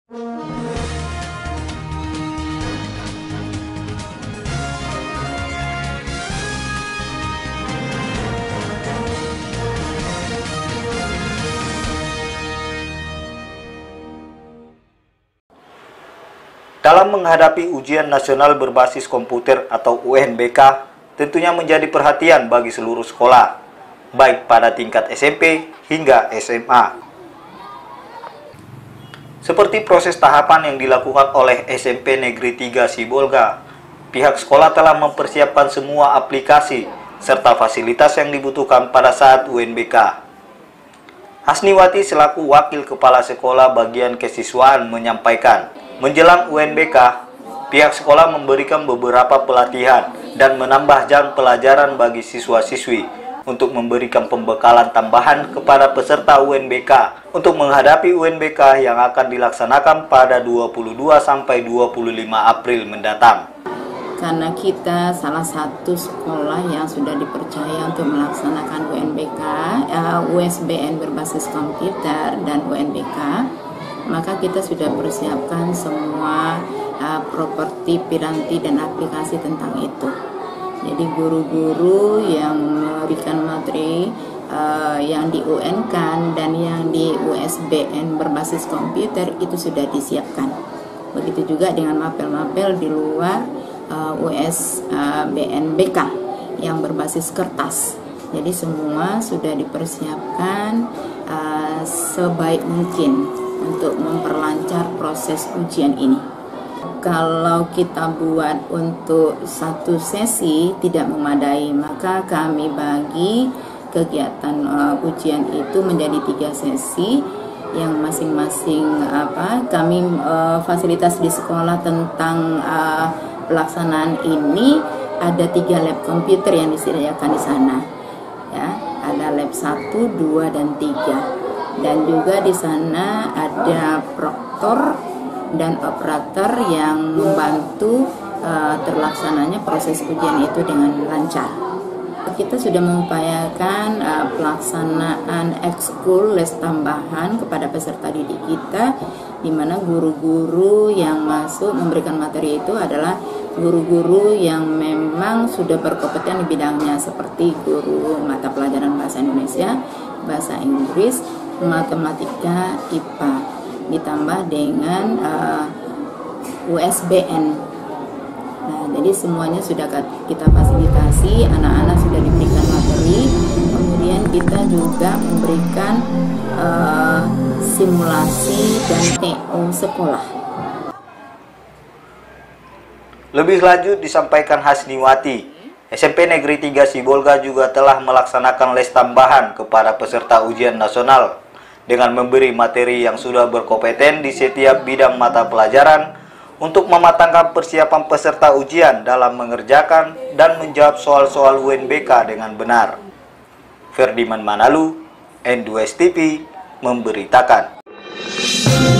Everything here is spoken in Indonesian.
Dalam menghadapi ujian nasional berbasis komputer atau UNBK, tentunya menjadi perhatian bagi seluruh sekolah, baik pada tingkat SMP hingga SMA. Seperti proses tahapan yang dilakukan oleh SMP Negeri 3 Sibolga, pihak sekolah telah mempersiapkan semua aplikasi serta fasilitas yang dibutuhkan pada saat UNBK. Hasniwati selaku Wakil Kepala Sekolah Bagian Kesiswaan menyampaikan, menjelang UNBK, pihak sekolah memberikan beberapa pelatihan dan menambah jam pelajaran bagi siswa-siswi untuk memberikan pembekalan tambahan kepada peserta UNBK untuk menghadapi UNBK yang akan dilaksanakan pada 22 sampai 25 April mendatang. Karena kita salah satu sekolah yang sudah dipercaya untuk melaksanakan UNBK, USBN berbasis komputer dan UNBK, maka kita sudah persiapkan semua properti, piranti, dan aplikasi tentang itu. Jadi guru-guru yang memberikan materi yang di UN dan yang di USBN berbasis komputer itu sudah disiapkan. Begitu juga dengan mapel-mapel di luar USBN BK yang berbasis kertas. Jadi semua sudah dipersiapkan sebaik mungkin untuk memperlancar proses ujian ini. Kalau kita buat untuk satu sesi tidak memadai, maka kami bagi kegiatan ujian itu menjadi 3 sesi yang masing-masing kami fasilitas di sekolah tentang pelaksanaan ini ada 3 lab komputer yang disediakan di sana. Ya, ada lab 1, 2, dan 3. Dan juga di sana ada proktor dan operator yang membantu terlaksananya proses ujian itu dengan lancar. Kita sudah mengupayakan pelaksanaan ekskul les tambahan kepada peserta didik kita, di mana guru-guru yang masuk memberikan materi itu adalah guru-guru yang memang sudah berkompeten di bidangnya, seperti guru mata pelajaran bahasa Indonesia, bahasa Inggris, matematika, IPA, ditambah dengan USBN. Nah, jadi semuanya sudah kita fasilitasi, anak-anak sudah diberikan materi, kemudian kita juga memberikan simulasi dan TO sekolah. Lebih lanjut disampaikan Hasniwati, SMP Negeri 3 Sibolga juga telah melaksanakan les tambahan kepada peserta ujian nasional dengan memberi materi yang sudah berkompeten di setiap bidang mata pelajaran untuk mematangkan persiapan peserta ujian dalam mengerjakan dan menjawab soal-soal UNBK dengan benar. Ferdiman Manalu, N2S TV, memberitakan.